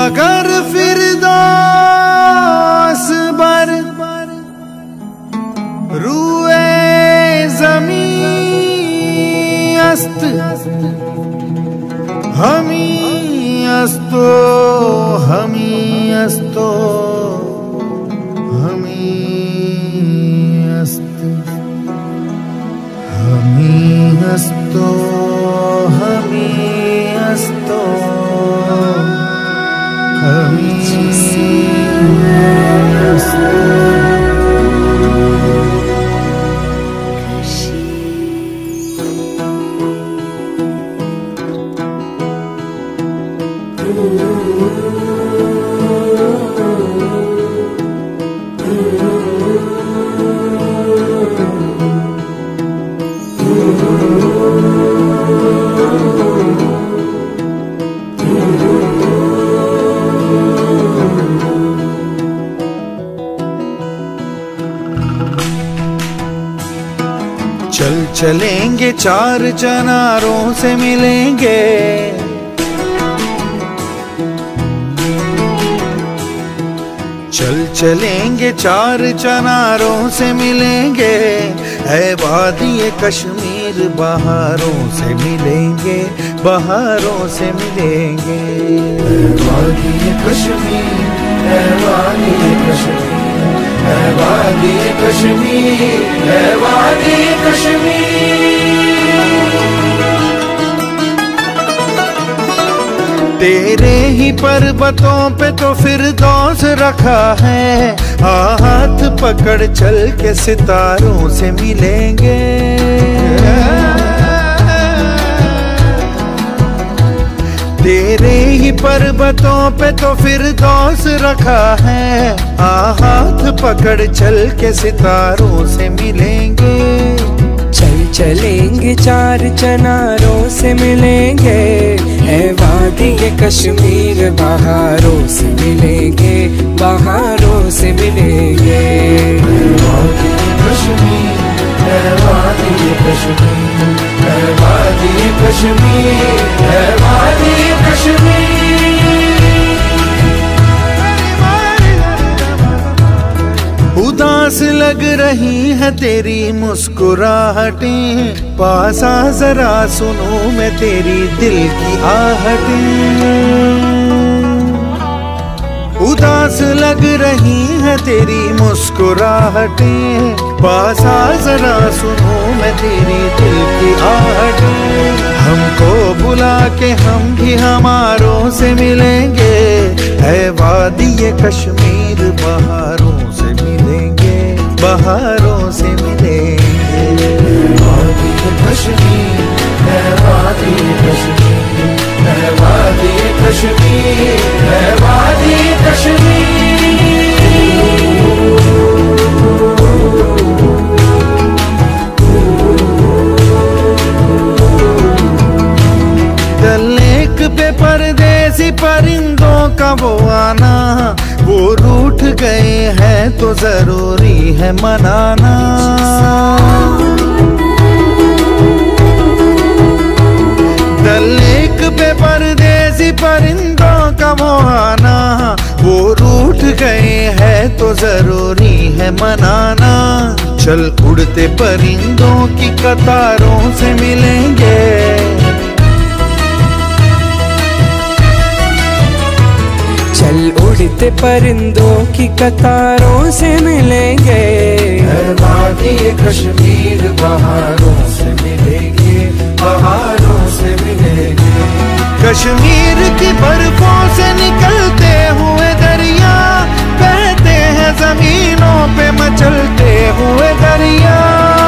अगर फिरदौस बर रूए ज़मीं अस्त हमी अस्तो हमी अस्तो हमी अस्त हमी अस्तो हमी अस्तो हमी अस्तो। चल चलेंगे चार चनारों से मिलेंगे, चल चलेंगे चार चनारों से मिलेंगे, है वादी कश्मीर बहारों से मिलेंगे, बहारों से मिलेंगे। वादी कश्मीर, है वादी कश्मीर, है वादी कश्मीर, है वादी कश्मीर। तेरे ही पर्वतों पे तो फिरदौस रखा है, हाथ पकड़ चल के सितारों से मिलेंगे। तेरे ही पर्वतों पे तो फिरदौस रखा है, हाथ पकड़ चल के सितारों से मिलेंगे। चल चलेंगे चार चनारों से मिलेंगे, है वादी कश्मीर बहारों से मिलेंगे, बहारों से मिलेंगे। वादी कश्मीर, है वादी कश्मीर, है वादी कश्मीर, है वादी कश्मीर। उदास लग रही है तेरी मुस्कुराहटें, पास आ जरा सुनो मैं तेरी दिल की आहटें। उदास लग रही है तेरी मुस्कुराहटें, पास आ जरा सुनो मैं तेरी दिल की आहटें। हमको बुला के हम भी हमारों से मिलेंगे, है वादी कश्मीर बहारों से मिलेंगे, बहारों से मिलेंगे। वादी कश्मीर, है वादी कश्मीर, है वादी कश्मीर, है वादी कश्मीर। डल लेक पे परदेसी परिंदों का वो आना, वो रूठ गए हैं तो जरूरी है मनाना। डल लेक पे परदेसी परिंदों का वो आना, वो रूठ गए हैं तो जरूरी है मनाना। चल उड़ते परिंदों की कतारों से मिलेंगे, चल उड़ते परिंदों की कतारों से मिलेंगे, है वादी कश्मीर बहारों से मिलेंगे, बहारों से मिलेंगे। कश्मीर की बर्फों से निकलते हुए दरिया, बहते हैं जमीनों पे मचलते हुए दरिया।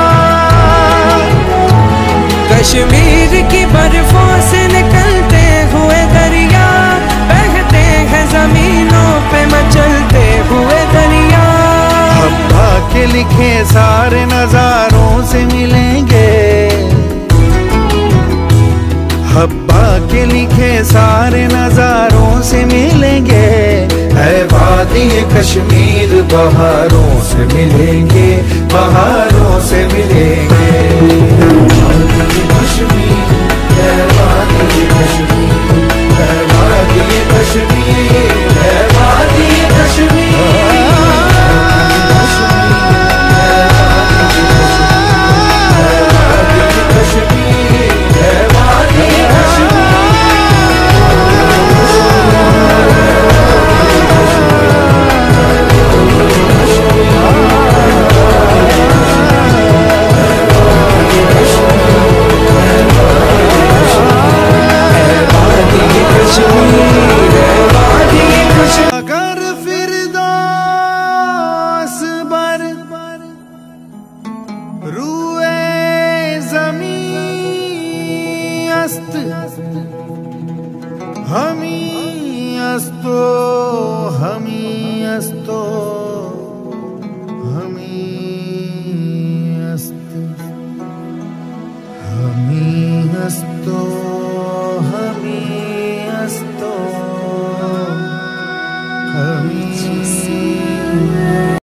कश्मीर की बर्फों से निकलते हुए दरिया, बहते हैं जमीनों पे मचलते हुए दरिया। हब्बा के लिखे सारे नजारों से मिलेंगे, हब्बा के लिखे सारे नजारों से मिलेंगे, है वादी कश्मीर बहारों से मिलेंगे, बहारों से मिलेंगे। वादी कश्मीर, है वादी कश्मीर, है वादी कश्मीर। हमी अस्तो